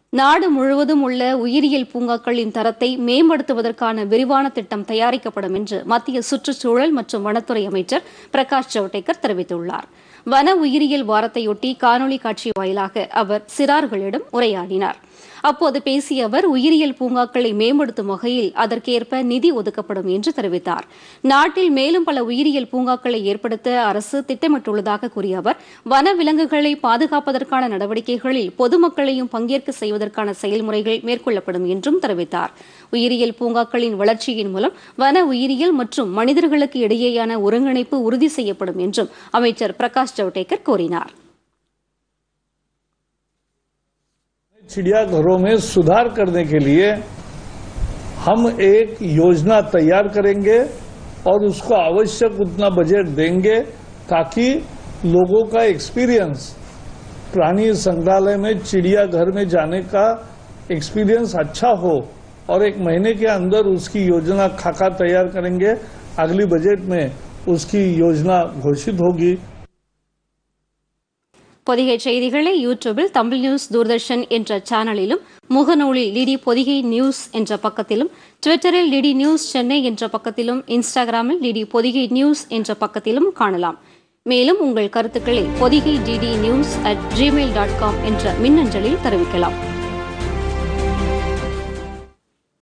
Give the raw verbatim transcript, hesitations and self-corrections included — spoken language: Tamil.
நாடு முழுவதும் உள்ள உயிரியல் பூங்காக்களின் தரத்தை மேம்படுத்துவதற்கான விரிவான திட்டம் தயாரிக்கப்படும் என்று மத்திய சுற்றுச்சூழல் மற்றும் வனத்துறை அமைச்சர் பிரகாஷ் ஜவடேகர் தெரிவித்துள்ளார். வன உயிரியல் வாரத்தையொட்டி காணொலி காட்சி வாயிலாக அவர் சிறார்களிடம் உரையாடினார். அப்போது பேசிய அவர் உயிரியல் பூங்காக்களை மேம்படுத்தும் வகையில் அதற்கேற்ப நிதி ஒதுக்கப்படும் என்று தெரிவித்தார். நாட்டில் மேலும் பல உயிரியல் பூங்காக்களை ஏற்படுத்த அரசு திட்டமிட்டுள்ளதாக கூறிய அவர் வன விலங்குகளை பாதுகாப்பதற்கான நடவடிக்கைகளில் பொதுமக்களையும் பங்கேற்க செய்வதற்கான செயல்முறைகள் மேற்கொள்ளப்படும் என்றும் தெரிவித்தார். உயிரியல் பூங்காக்களின் வளர்ச்சியின் மூலம் வன உயிரியல் மற்றும் மனிதர்களுக்கு இடையேயான ஒருங்கிணைப்பு உறுதி செய்யப்படும் என்றும் அமைச்சர் பிரகாஷ் ஜவடேகர் கூறினார். चिड़ियाघरों में सुधार करने के लिए हम एक योजना तैयार करेंगे और उसको आवश्यक उतना बजट देंगे ताकि लोगों का एक्सपीरियंस प्राणी संग्रहालय में चिड़ियाघर में जाने का एक्सपीरियंस अच्छा हो और एक महीने के अंदर उसकी योजना खाका तैयार करेंगे. अगली बजट में उसकी योजना घोषित होगी. பொதிகை செய்திகளை யூடியூபில் தமிழ் நியூஸ் தூர்தர்ஷன் என்ற சேனலிலும், முகநூலில் டிடி பொதிகை நியூஸ் என்ற பக்கத்திலும், ட்விட்டரில் டிடி நியூஸ் சென்னை என்ற பக்கத்திலும், இன்ஸ்டாகிராமில் டிடி பொதிகை நியூஸ் என்ற பக்கத்திலும் காணலாம். மேலும் உங்கள் கருத்துக்களை Podhigai DD news at Gmail dot com என்ற மின்னஞ்சலில் தெரிவிக்கலாம்.